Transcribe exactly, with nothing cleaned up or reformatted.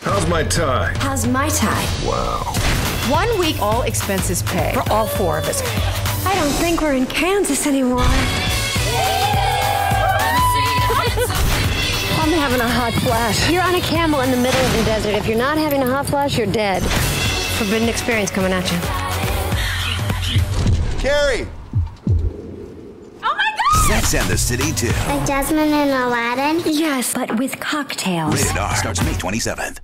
How's my tie? How's my tie? Wow. One week, all expenses paid. For all four of us. I don't think we're in Kansas anymore. I'm having a hot flash. You're on a camel in the middle of the desert. If you're not having a hot flash, you're dead. Forbidden experience coming at you. Carrie! Oh my God! Sex and the City two. Like Jasmine and Aladdin? Yes, but with cocktails. Rated R. Starts May twenty-seventh.